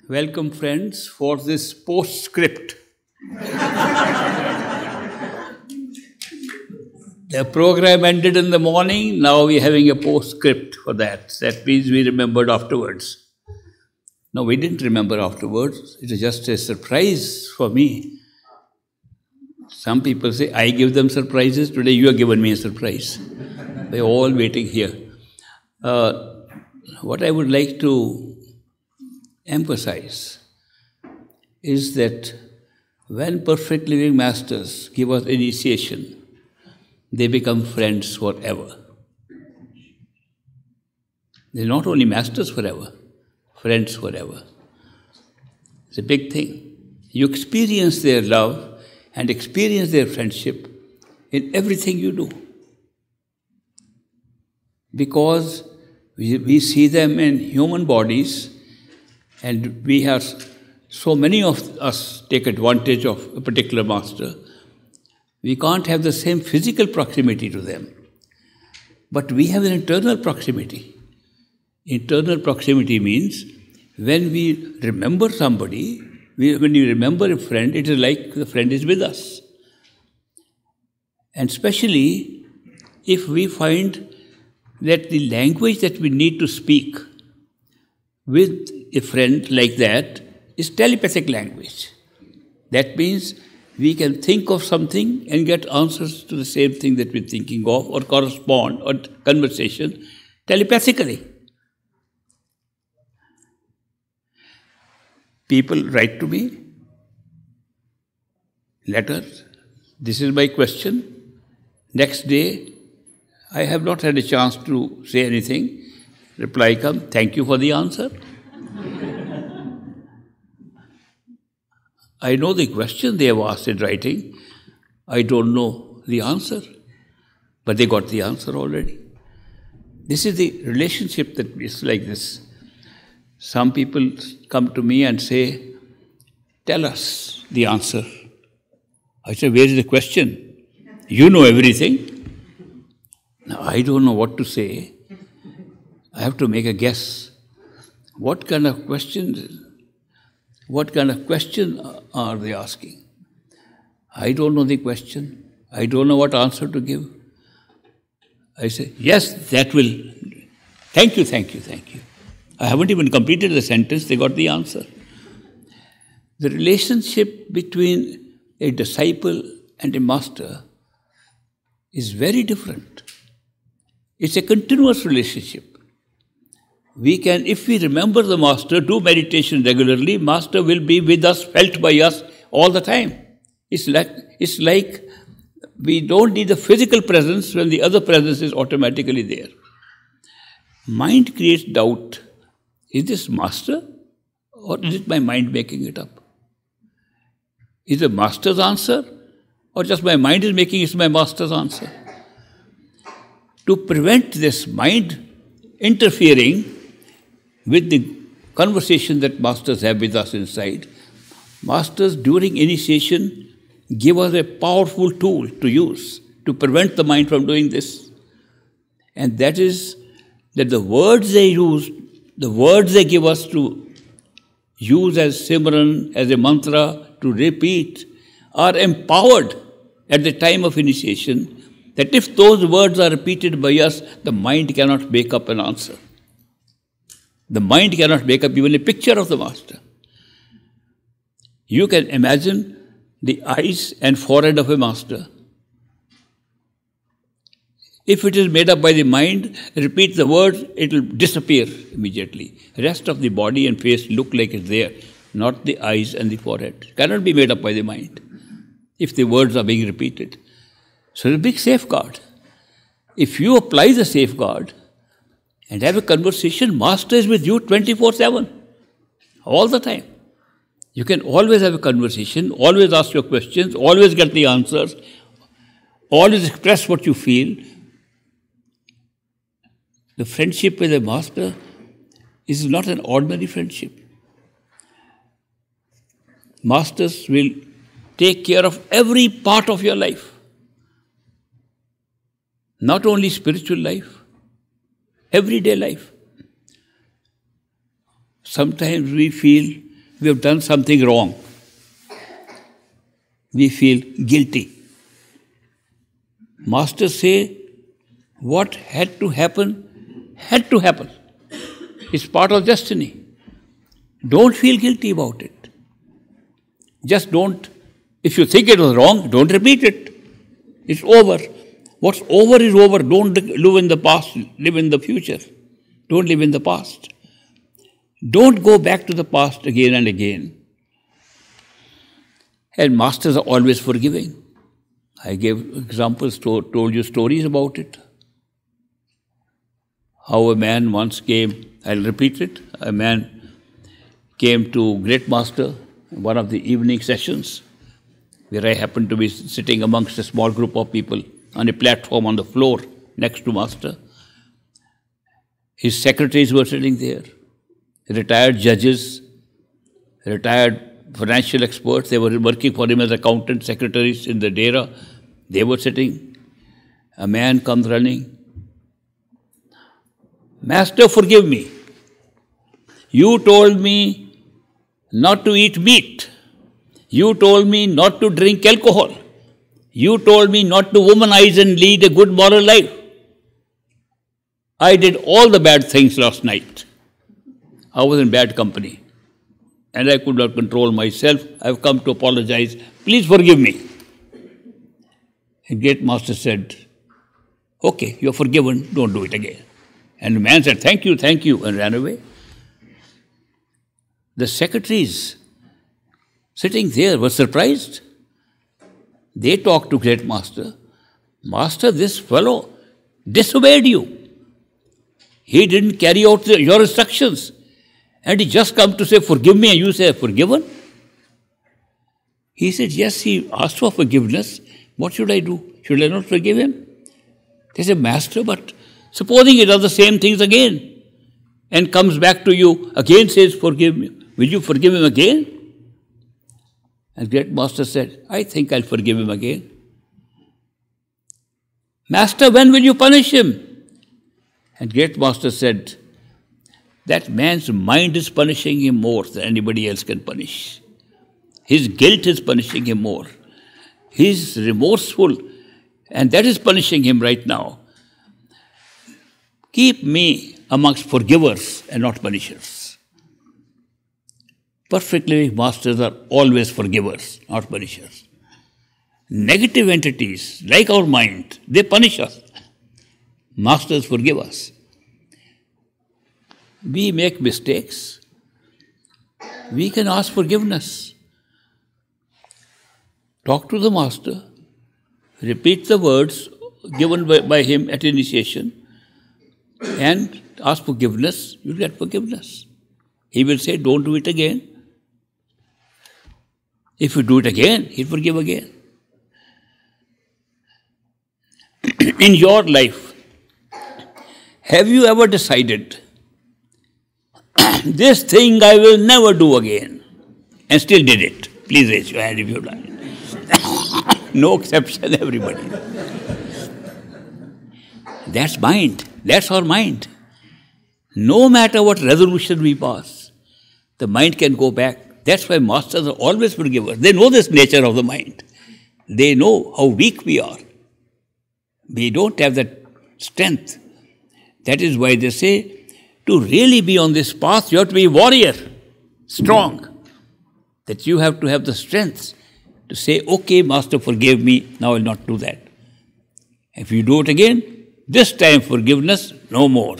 Welcome, friends, for this postscript. The program ended in the morning, now we're having a postscript for that. That means we remembered afterwards. No, we didn't remember afterwards. It was just a surprise for me. Some people say, I give them surprises. Today you have given me a surprise. They're all waiting here. What I would like to emphasize is that when perfect living masters give us initiation, they become friends forever. They're not only masters forever, friends forever. It's a big thing. You experience their love and experience their friendship in everything you do. Because we see them in human bodies, and we have, so many of us take advantage of a particular master. We can't have the same physical proximity to them. But we have an internal proximity. Internal proximity means when we remember somebody, when you remember a friend, it is like the friend is with us. And especially if we find that the language that we need to speak with a friend like that is telepathic language. That means we can think of something and get answers to the same thing that we're thinking of, or correspond, or conversation telepathically. People write to me letters. This is my question. Next day, I have not had a chance to say anything. Reply comes, thank you for the answer. I know the question they have asked in writing. I don't know the answer. But they got the answer already. This is the relationship that is like this. Some people come to me and say, tell us the answer. I say, where is the question? You know everything. Now, I don't know what to say. I have to make a guess. What kind of question are they asking? I don't know the question. I don't know what answer to give. I say, yes, that will. Thank you, thank you, thank you. I haven't even completed the sentence, they got the answer. The relationship between a disciple and a master is very different. It's a continuous relationship. We can, if we remember the master, do meditation regularly, master will be with us, felt by us all the time. It's like we don't need the physical presence when the other presence is automatically there. Mind creates doubt. Is this master, or is it my mind making it up? Is the master's answer, or just my mind is making it my master's answer? To prevent this mind interfering with the conversation that masters have with us inside, masters during initiation give us a powerful tool to use to prevent the mind from doing this. And that is that the words they use, the words they give us to use as Simran, as a mantra, to repeat, are empowered at the time of initiation, that if those words are repeated by us, the mind cannot make up an answer. The mind cannot make up even a picture of the master. You can imagine the eyes and forehead of a master. If it is made up by the mind, repeat the words, it will disappear immediately. The rest of the body and face look like it's there, not the eyes and the forehead. It cannot be made up by the mind if the words are being repeated. So it's a big safeguard. If you apply the safeguard and have a conversation, master is with you 24/7, all the time. You can always have a conversation, always ask your questions, always get the answers, always express what you feel. The friendship with a master is not an ordinary friendship. Masters will take care of every part of your life. Not only spiritual life, everyday life. Sometimes we feel we have done something wrong, we feel guilty. Masters say, what had to happen, had to happen. It's part of destiny. Don't feel guilty about it. Just don't, if you think it was wrong, don't repeat it. It's over. What's over is over. Don't live in the past, live in the future. Don't live in the past. Don't go back to the past again and again. And masters are always forgiving. I gave examples, told you stories about it. How a man once came, I'll repeat it, a man came to Great Master in one of the evening sessions, where I happened to be sitting amongst a small group of people on a platform on the floor next to Master. His secretaries were sitting there, retired judges, retired financial experts. They were working for him as accountant secretaries in the Dera. They were sitting. A man comes running. Master, forgive me. You told me not to eat meat. You told me not to drink alcohol. You told me not to womanize and lead a good moral life. I did all the bad things last night. I was in bad company. And I could not control myself. I have come to apologize. Please forgive me. And Great Master said, okay, you are forgiven. Don't do it again. And the man said, thank you, and ran away. The secretaries sitting there were surprised. They talked to Great Master. Master, this fellow disobeyed you. He didn't carry out your instructions. And he just come to say, forgive me, and you say, forgiven? He said, yes, he asked for forgiveness. What should I do? Should I not forgive him? They said, Master, but supposing he does the same things again and comes back to you, again says, forgive me. Will you forgive him again? And Great Master said, I think I'll forgive him again. Master, when will you punish him? And Great Master said, that man's mind is punishing him more than anybody else can punish. His guilt is punishing him more. He's remorseful, and that is punishing him right now. Keep me amongst forgivers and not punishers. Perfectly masters are always forgivers, not punishers. Negative entities, like our mind, they punish us. Masters forgive us. We make mistakes. We can ask forgiveness. Talk to the Master. Repeat the words given by him at initiation and ask forgiveness. You'll get forgiveness. He will say, don't do it again. If you do it again, he'll forgive again. In your life, have you ever decided, this thing I will never do again, and still did it? Please raise your hand if you've done it. No exception, everybody. That's mind. That's our mind. No matter what resolution we pass, the mind can go back. That's why masters are always forgivers. They know this nature of the mind. They know how weak we are. We don't have that strength. That is why they say, to really be on this path, you have to be a warrior, strong. That you have to have the strength to say, okay, Master, forgive me, now I will not do that. If you do it again, this time forgiveness, no more.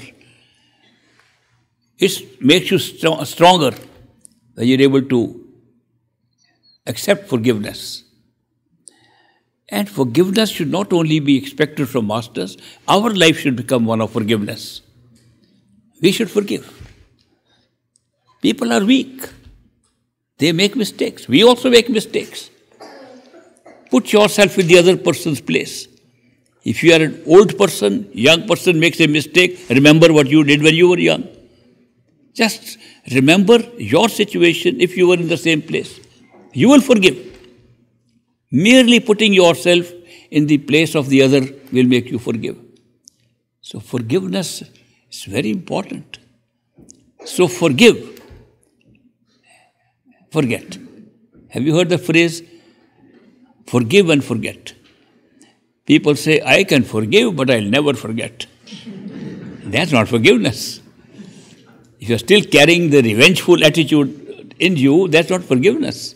It makes you stronger when you're able to accept forgiveness. And forgiveness should not only be expected from masters, our life should become one of forgiveness. We should forgive. People are weak. They make mistakes. We also make mistakes. Put yourself in the other person's place. If you are an old person, young person makes a mistake, remember what you did when you were young. Just remember your situation if you were in the same place. You will forgive. Merely putting yourself in the place of the other will make you forgive. So forgiveness is very important. So forgive. forget. Have you heard the phrase, forgive and forget? People say, I can forgive, but I'll never forget. That's not forgiveness. If you're still carrying the revengeful attitude in you, that's not forgiveness.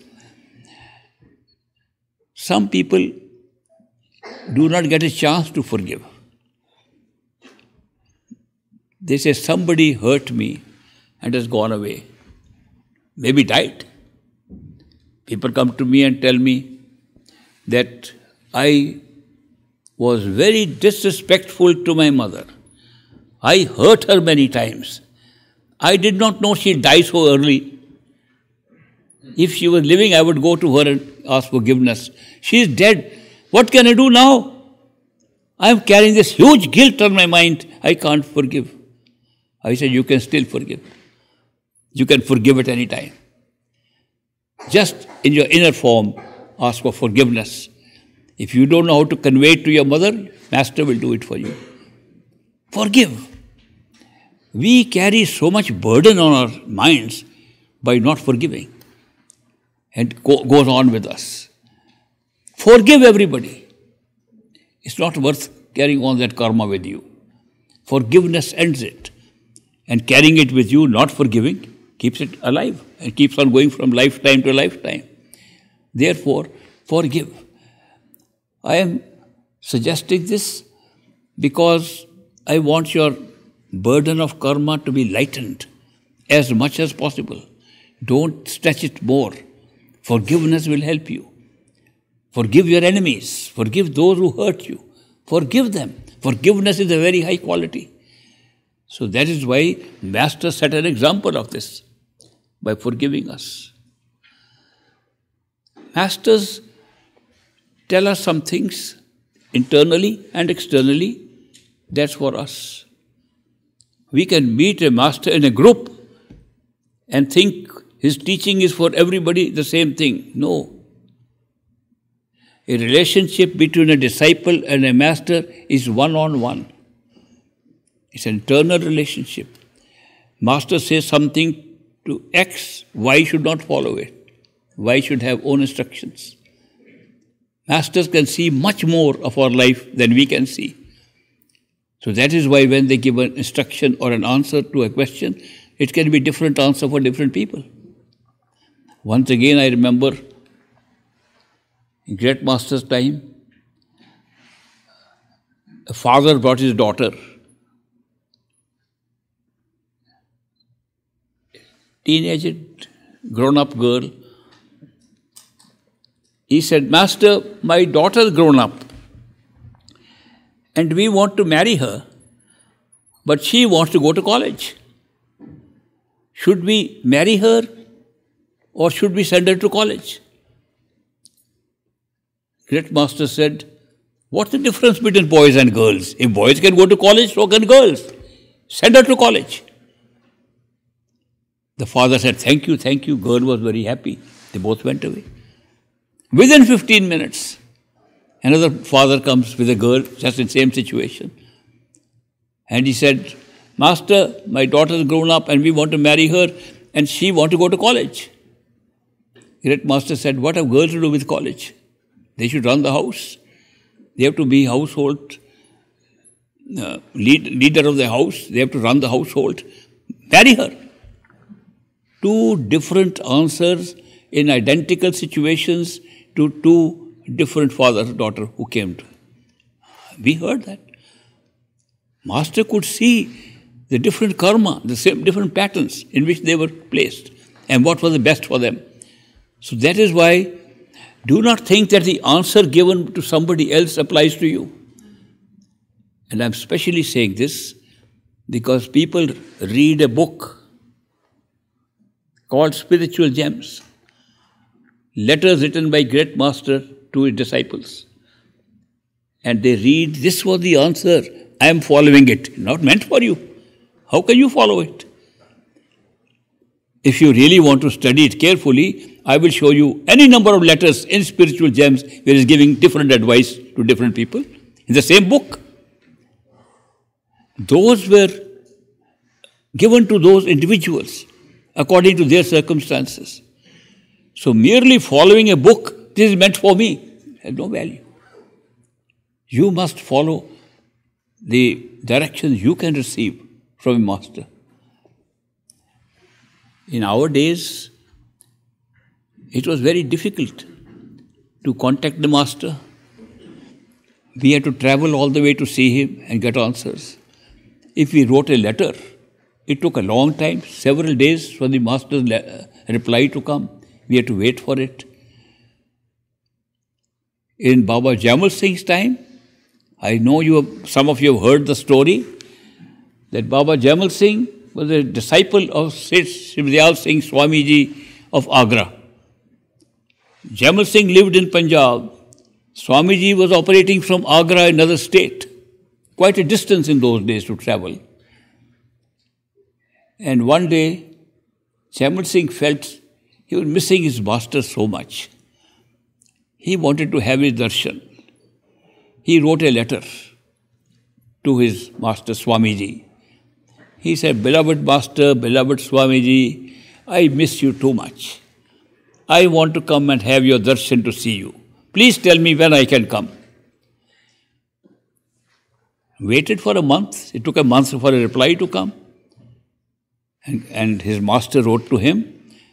Some people do not get a chance to forgive. They say, somebody hurt me and has gone away. Maybe died. People come to me and tell me that I was very disrespectful to my mother. I hurt her many times. I did not know she'd die so early. If she was living, I would go to her and ask forgiveness. She is dead. What can I do now? I am carrying this huge guilt on my mind. I can't forgive. I said, you can still forgive. You can forgive at any time. Just in your inner form, ask for forgiveness. If you don't know how to convey it to your mother, Master will do it for you. Forgive. We carry so much burden on our minds by not forgiving. And goes on with us. Forgive everybody. It's not worth carrying on that karma with you. Forgiveness ends it. And carrying it with you, not forgiving, keeps it alive and keeps on going from lifetime to lifetime. Therefore, forgive. I am suggesting this because I want your burden of karma to be lightened as much as possible. Don't stretch it more. Forgiveness will help you. Forgive your enemies. Forgive those who hurt you. Forgive them. Forgiveness is a very high quality. So that is why Master set an example of this by forgiving us. Masters tell us some things internally and externally. That's for us. We can meet a master in a group and think his teaching is for everybody the same thing. No. A relationship between a disciple and a master is one-on-one. It's an internal relationship. Master says something to X, Y should not follow it. Y should have own instructions. Masters can see much more of our life than we can see. So that is why when they give an instruction or an answer to a question, it can be different answer for different people. Once again, I remember in Great Master's time, a father brought his daughter. Teenage, grown-up girl. He said, Master, my daughter's grown up and we want to marry her, but she wants to go to college. Should we marry her or should we send her to college? Great Master said, what's the difference between boys and girls? If boys can go to college, so can girls. Send her to college. The father said, thank you, thank you. Girl was very happy. They both went away. Within 15 minutes, another father comes with a girl, just in the same situation. And he said, Master, my daughter's grown up and we want to marry her and she wants to go to college. Great Master said, what have girls to do with college? They should run the house. They have to be household, leader of the house. They have to run the household. Marry her. Two different answers in identical situations to two different father and daughter who came to. We heard that. Master could see the different karma, the same different patterns in which they were placed and what was the best for them. So that is why do not think that the answer given to somebody else applies to you. And I'm specially saying this because people read a book called Spiritual Gems, letters written by Great Master to his disciples. And they read, this was the answer, I am following it. Not meant for you. How can you follow it? If you really want to study it carefully, I will show you any number of letters in Spiritual Gems where he is giving different advice to different people in the same book. Those were given to those individuals according to their circumstances. So merely following a book, this is meant for me, has no value. You must follow the directions you can receive from a master. In our days, it was very difficult to contact the master. We had to travel all the way to see him and get answers. If we wrote a letter, it took a long time, several days for the master's reply to come. We had to wait for it. In Baba Jamal Singh's time, I know some of you have heard the story that Baba Jamal Singh was a disciple of Shivdayal Singh Swamiji of Agra. Jamal Singh lived in Punjab. Swamiji was operating from Agra, another state. Quite a distance in those days to travel. And one day, Jamal Singh felt he was missing his master so much. He wanted to have his darshan. He wrote a letter to his master Swamiji. He said, "Beloved master, beloved Swamiji, I miss you too much. I want to come and have your darshan to see you. Please tell me when I can come." Waited for a month. It took a month for a reply to come. And his master wrote to him,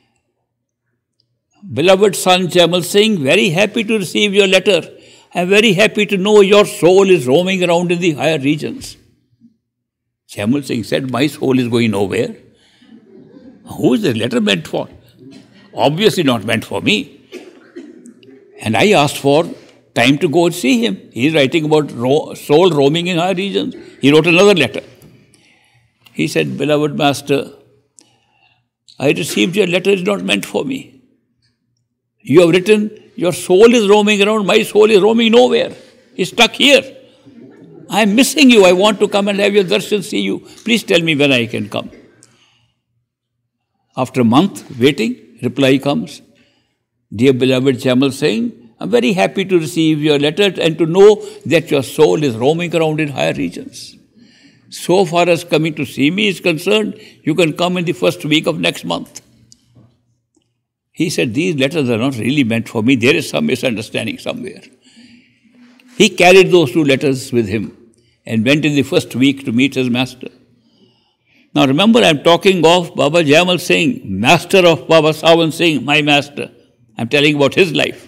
"Beloved son Jamal Singh, very happy to receive your letter. I am very happy to know your soul is roaming around in the higher regions." Jamal Singh said, "My soul is going nowhere. Who is the letter meant for? Obviously not meant for me. And I asked for time to go and see him. He is writing about soul roaming in higher regions." He wrote another letter. He said, "Beloved master, I received your letter, it is not meant for me. You have written, your soul is roaming around, my soul is roaming nowhere. It's stuck here. I am missing you. I want to come and have your darshan, see you. Please tell me when I can come." After a month waiting, reply comes, "Dear beloved Jamal Singh, I am very happy to receive your letter and to know that your soul is roaming around in higher regions. So far as coming to see me is concerned, you can come in the first week of next month." He said, "These letters are not really meant for me. There is some misunderstanding somewhere." He carried those two letters with him and went in the first week to meet his master. Now remember, I am talking of Baba Jamal Singh, master of Baba Sawan Singh, my master. I am telling about his life.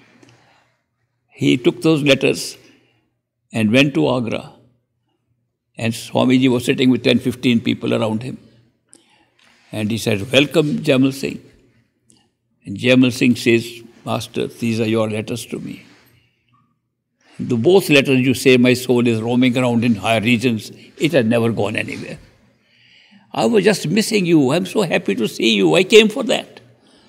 He took those letters and went to Agra. And Swamiji was sitting with 10-15 people around him. And he said, "Welcome, Jamal Singh." And Jamal Singh says, "Master, these are your letters to me. The both letters you say my soul is roaming around in higher regions, it has never gone anywhere. I was just missing you. I am so happy to see you. I came for that."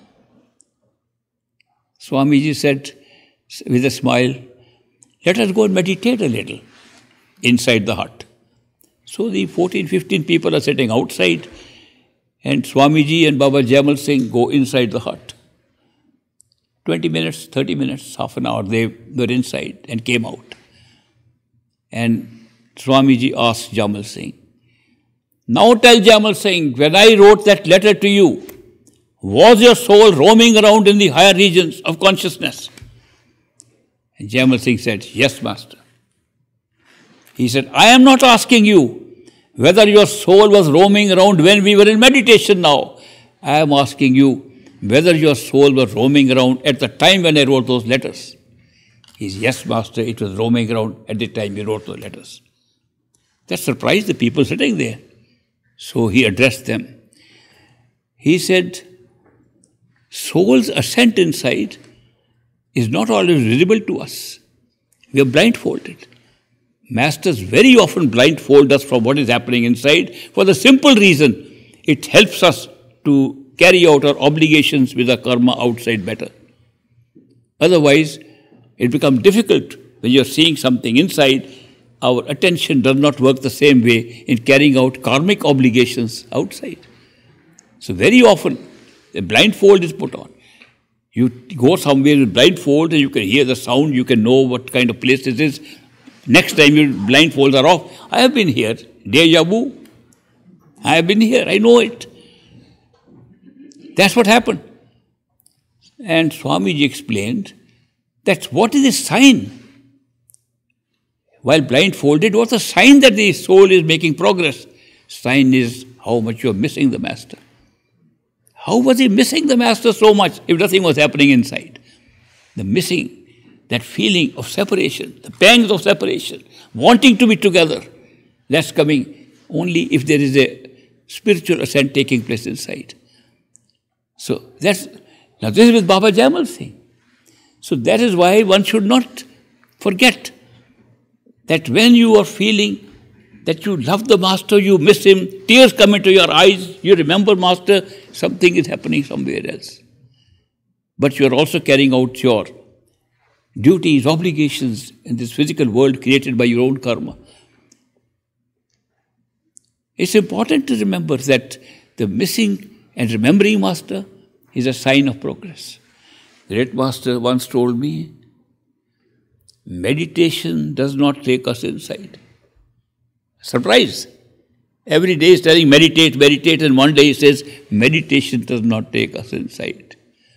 Swamiji said with a smile, "Let us go and meditate a little inside the hut." So the 14-15 people are sitting outside and Swamiji and Baba Jamal Singh go inside the hut. 20 minutes, 30 minutes, half an hour, they were inside and came out. And Swamiji asked Jamal Singh, "Now tell Jamal Singh, when I wrote that letter to you, was your soul roaming around in the higher regions of consciousness?" And Jamal Singh said, "Yes, master." He said, "I am not asking you whether your soul was roaming around when we were in meditation now. I am asking you whether your soul was roaming around at the time when I wrote those letters." He said, "Yes, master, it was roaming around at the time you wrote those letters." That surprised the people sitting there. So he addressed them. He said, "Soul's ascent inside is not always visible to us. We are blindfolded. Masters very often blindfold us from what is happening inside for the simple reason it helps us to carry out our obligations with our karma outside better. Otherwise, it becomes difficult when you are seeing something inside. Our attention does not work the same way in carrying out karmic obligations outside. So very often, the blindfold is put on. You go somewhere with blindfold and you can hear the sound, you can know what kind of place it is. Next time your blindfolds are off. I have been here. Deja vu. I have been here. I know it. That's what happened. And Swamiji explained that what is a sign? While blindfolded, what's a sign that the soul is making progress? Sign is how much you're missing the Master. How was he missing the Master so much if nothing was happening inside? The missing, that feeling of separation, the pangs of separation, wanting to be together, that's coming only if there is a spiritual ascent taking place inside. So now this is with Baba Jamal thing. So that is why one should not forget that when you are feeling that you love the Master, you miss him, tears come into your eyes, you remember Master, something is happening somewhere else. But you are also carrying out your duties, obligations in this physical world created by your own karma. It's important to remember that the missing and remembering Master is a sign of progress. The great Master once told me, meditation does not take us inside. Surprise! Every day he's telling meditate, meditate, and one day he says, meditation does not take us inside.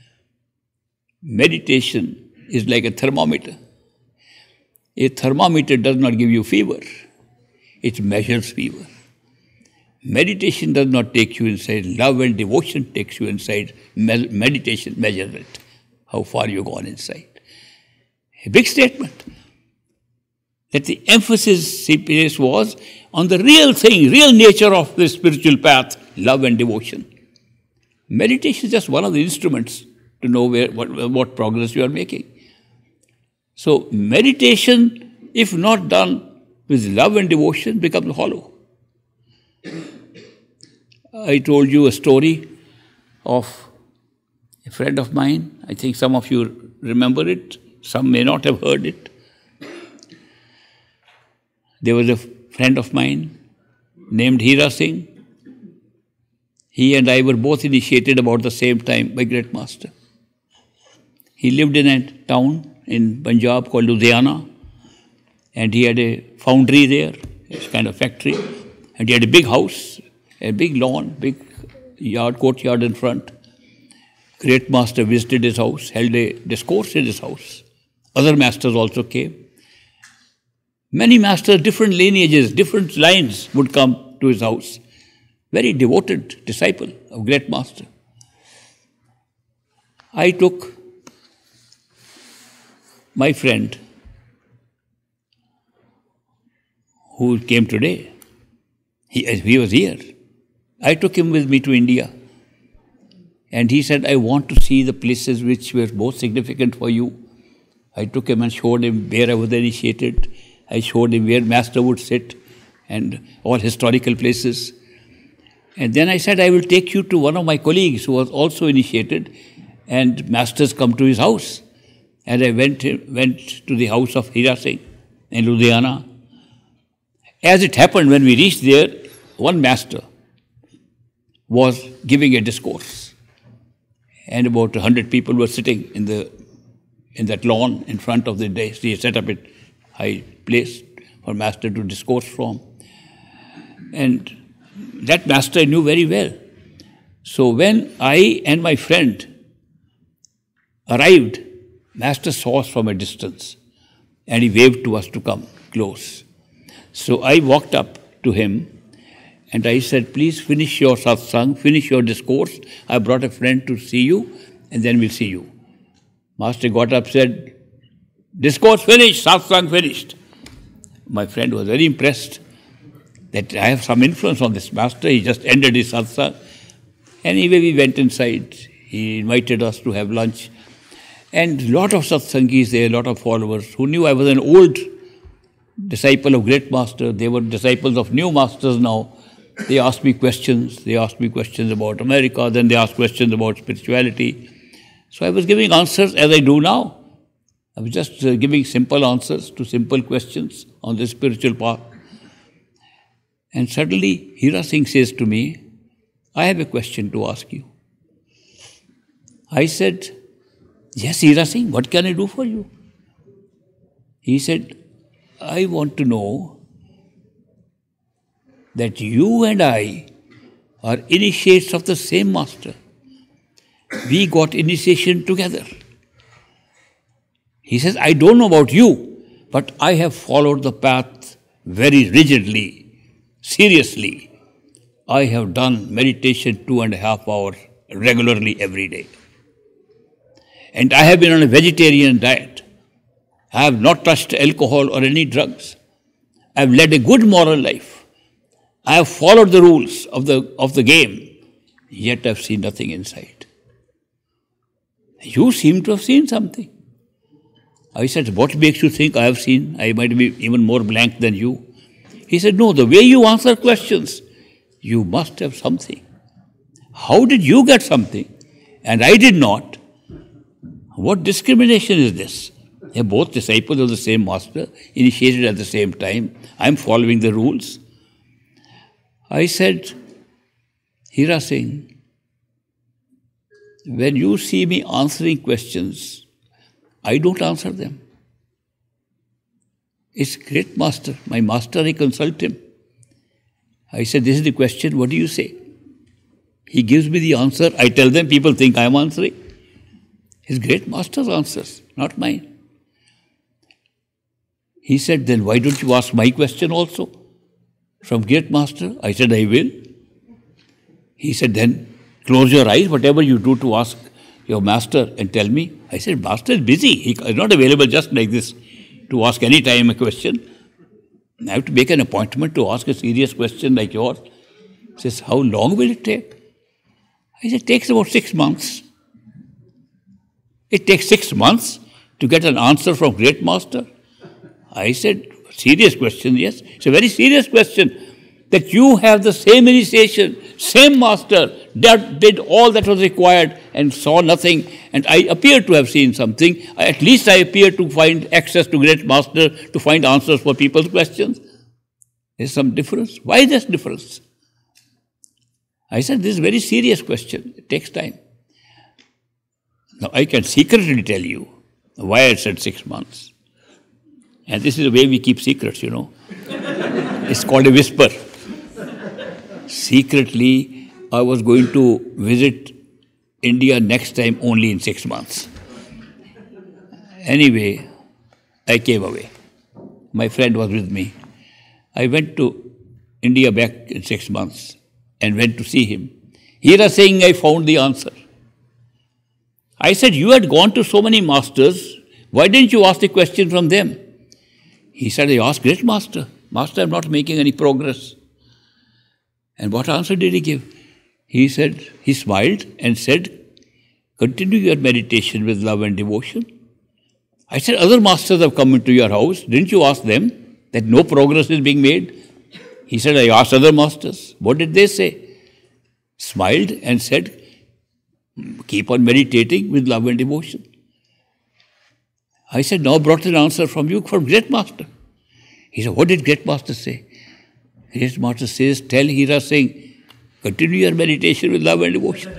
Meditation is like a thermometer. A thermometer does not give you fever. It measures fever. Meditation does not take you inside. Love and devotion takes you inside. Meditation measures it. How far you've gone inside. A big statement. That the emphasis CPS was on the real thing, real nature of the spiritual path, love and devotion. Meditation is just one of the instruments to know what progress you are making. So meditation, if not done with love and devotion, becomes hollow. I told you a story of a friend of mine. I think some of you remember it. Some may not have heard it. There was a friend of mine named Hira Singh. He and I were both initiated about the same time by Great Master. He lived in a town in Punjab called Ludhiana, and he had a foundry there, a kind of factory, and he had a big house, a big lawn, big courtyard in front. Great Master visited his house, held a discourse in his house. Other masters also came. Many masters, different lineages, different lines would come to his house. Very devoted disciple of Great Master. I took my friend who came today. He was here. I took him with me to India. And he said, I want to see the places which were most significant for you. I took him and showed him where I was initiated. I showed him where Master would sit and all historical places. And then I said, I will take you to one of my colleagues who was also initiated, and Masters come to his house. And I went to the house of Hira Singh in Ludhiana. As it happened, when we reached there, one Master was giving a discourse. And about 100 people were sitting in that lawn in front of the dais. He set up a high place for Master to discourse from. And that Master I knew very well. So when I and my friend arrived, Master saw us from a distance and he waved to us to come close. So I walked up to him and I said, please finish your satsang, finish your discourse. I brought a friend to see you and then we'll see you. Master got up, said, discourse finished, satsang finished. My friend was very impressed that I have some influence on this Master. He just ended his satsang. Anyway, we went inside. He invited us to have lunch. And a lot of satsangis there, a lot of followers who knew I was an old disciple of Great Master. They were disciples of new Masters now. They asked me questions. They asked me questions about America. Then they asked questions about spirituality. So I was giving answers as I do now. I was just giving simple answers to simple questions on the spiritual path. And suddenly Hira Singh says to me, I have a question to ask you. I said, yes, Hira Singh, what can I do for you? He said, I want to know that you and I are initiates of the same Master. We got initiation together. He says, I don't know about you, but I have followed the path very rigidly, seriously. I have done meditation 2.5 hours regularly every day. And I have been on a vegetarian diet. I have not touched alcohol or any drugs. I have led a good moral life. I have followed the rules of the game, yet I have seen nothing inside. You seem to have seen something. I said, what makes you think I have seen? I might be even more blank than you. He said, no, the way you answer questions, you must have something. How did you get something? And I did not. What discrimination is this? They are both disciples of the same master, initiated at the same time. I am following the rules. I said, Hira Singh, when you see me answering questions, I don't answer them. It's great master. My master, I consult him. I said, this is the question, what do you say? He gives me the answer. I tell them, people think I am answering. His great master's answers, not mine. He said, then why don't you ask my question also from great master? I said, I will. He said, then close your eyes, whatever you do to ask your master and tell me. I said, master is busy. He is not available just like this to ask any time a question. I have to make an appointment to ask a serious question like yours. He says, how long will it take? I said, it takes about 6 months. It takes 6 months to get an answer from great master. I said, serious question, yes. It's a very serious question. That you have the same initiation, same master, that did all that was required and saw nothing, and I appear to have seen something. At least I appear to find access to great master to find answers for people's questions. There's some difference. Why is this difference? I said, this is a very serious question. It takes time. Now, I can secretly tell you why I said 6 months. And this is the way we keep secrets, you know. It's called a whisper. Secretly, I was going to visit India next time only in 6 months. Anyway, I came away. My friend was with me. I went to India back in 6 months and went to see him. He was saying, I found the answer. I said, you had gone to so many masters. Why didn't you ask the question from them? He said, I asked great master. Master, I'm not making any progress. And what answer did he give? He said, he smiled and said, continue your meditation with love and devotion. I said, other masters have come into your house. Didn't you ask them that no progress is being made? He said, I asked other masters. What did they say? Smiled and said, keep on meditating with love and devotion. I said, now brought an answer from you, from great master. He said, what did great master say? Great master says, tell Hira Singh, continue your meditation with love and devotion.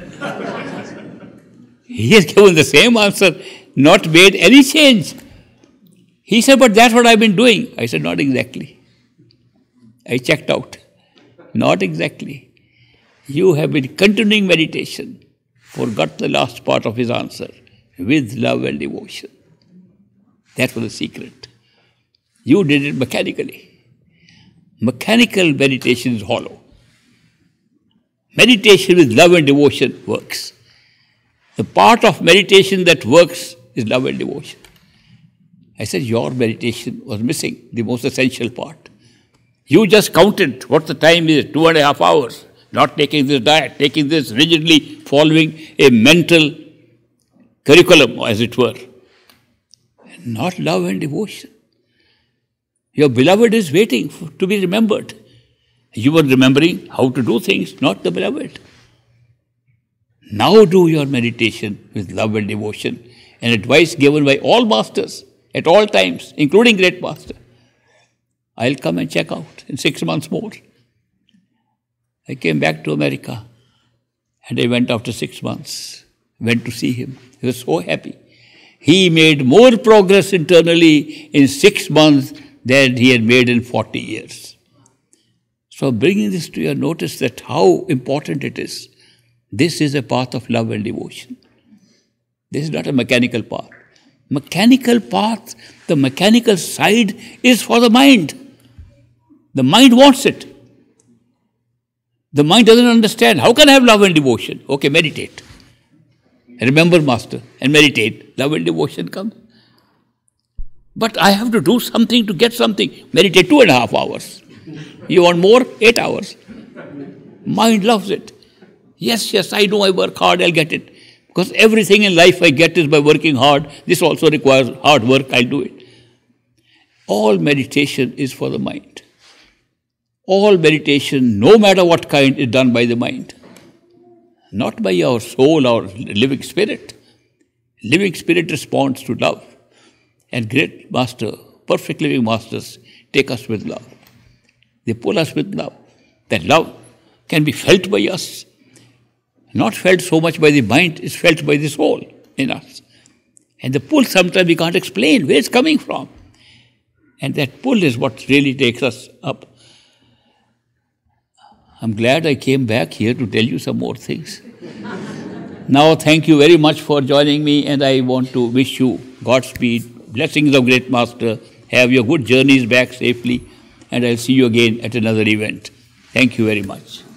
He has given the same answer, not made any change. He said, but that's what I've been doing. I said, not exactly. I checked out. Not exactly. You have been continuing meditation. Forgot the last part of his answer. With love and devotion. That was the secret. You did it mechanically. Mechanical meditation is hollow. Meditation with love and devotion works. The part of meditation that works is love and devotion. I said, your meditation was missing the most essential part. You just counted what the time is, 2.5 hours, not taking this diet, taking this rigidly, following a mental curriculum, as it were. Not love and devotion. Your beloved is waiting to be remembered. You were remembering how to do things, not the beloved. Now do your meditation with love and devotion, and advice given by all masters at all times, including great master. I'll come and check out in 6 months more. I came back to America, and I went after 6 months, went to see him. He was so happy. He made more progress internally in 6 months than he had made in 40 years. So bringing this to your notice that how important it is. This is a path of love and devotion. This is not a mechanical path. Mechanical path, the mechanical side is for the mind. The mind wants it. The mind doesn't understand. How can I have love and devotion? Okay, meditate. Remember Master and meditate. Love and devotion comes. But I have to do something to get something. Meditate 2.5 hours. You want more? 8 hours. Mind loves it. Yes, I know I work hard, I'll get it. Because everything in life I get is by working hard. This also requires hard work, I'll do it. All meditation is for the mind. All meditation, no matter what kind, is done by the mind. Not by our soul or living spirit. Living spirit responds to love. And great Master, perfect living Masters, take us with love. They pull us with love. That love can be felt by us. Not felt so much by the mind, it's felt by the soul in us. And the pull sometimes we can't explain where it's coming from. And that pull is what really takes us up. I'm glad I came back here to tell you some more things. Now, thank you very much for joining me, and I want to wish you Godspeed, blessings of great Master. Have your good journeys back safely, and I'll see you again at another event. Thank you very much.